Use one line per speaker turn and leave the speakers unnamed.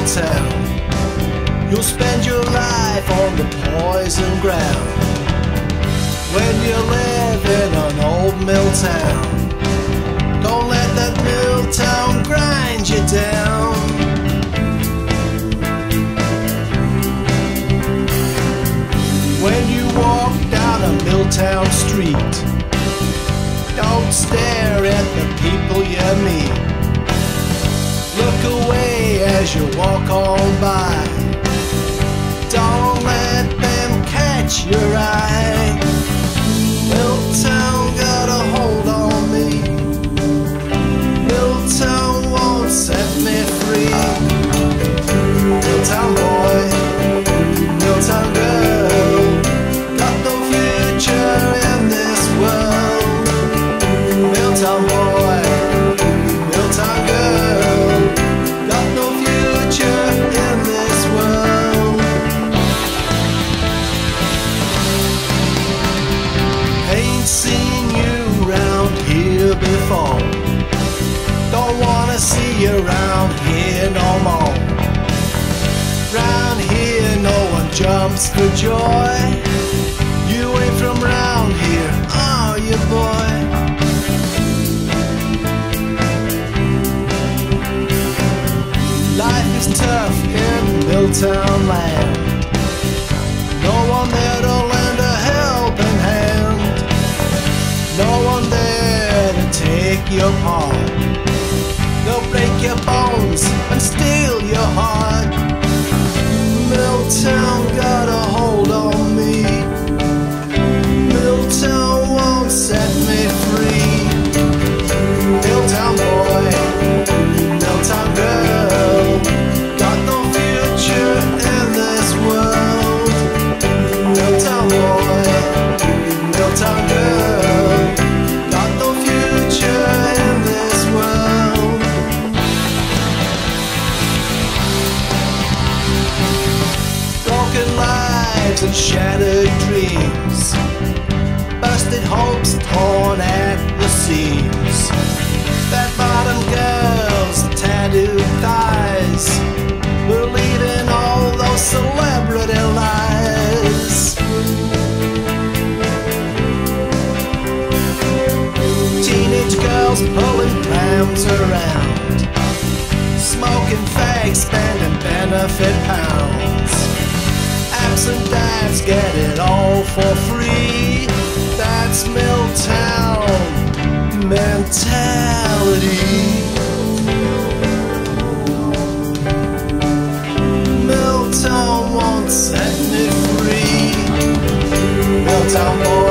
Milltown. You'll spend your life on the poison ground when you live in an old mill town. Don't let that mill town grind you down. When you walk down a Milltown street, don't stare at the people you meet. Look away as you walk on by. Don't let them catch your eye. Milltown got a hold on me. Milltown won't set me free. Milltown boy, Milltown girl, got no future in this world. Milltown boy, Milltown girl, got no future in this world. Ain't seen you round here before. Don't wanna see you round here no more. Round here no one jumps for joy. You ain't from round here, are you, boy? Life is tough in Milltown land. No one there to lend a helping hand. No one there to take your part. They'll break your bones and steal your heart. Milltown got a hold on me. Milltown won't set me free. Milltown boy, Milltown girl, got no future in this world. Milltown boy, Milltown girl, got no future in this world. Broken lives and shattered dreams, busted hopes torn at the seams. Fat bottom girls, tattooed thighs, believing all those celebrity lies. Teenage girls pulling prams around, smoking fags, spending benefit pounds. Absent dads get it all for free. That's Milltown mentality. Milltown won't set me free. Milltown boy.